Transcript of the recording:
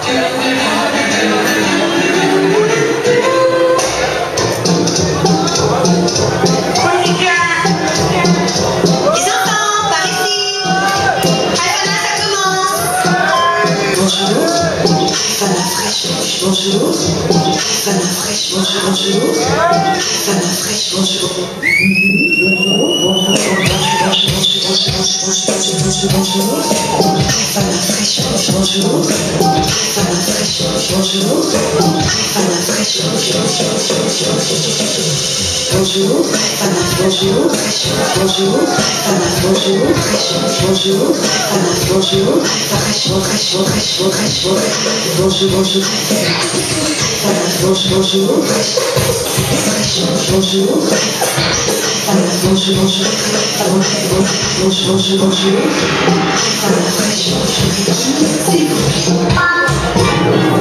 Bonjour, HIFANA fraîche, bonjour, bonjour, HIFANA fraîche, bonjour. HIFANA fraîche, bonjour, HIFANA fraîche, bonjour, HIFANA fraîche, bonjour, HIFANA bonjour, fraîche, bonjour, HIFANA bonjour, fraîche, bonjour, HIFANA bonjour, fraîche, fraîche, fraîche, fraîche, bonjour, bonjour. Bonjour, bonjour, bonjour, bonjour, bonjour, bonjour, bonjour,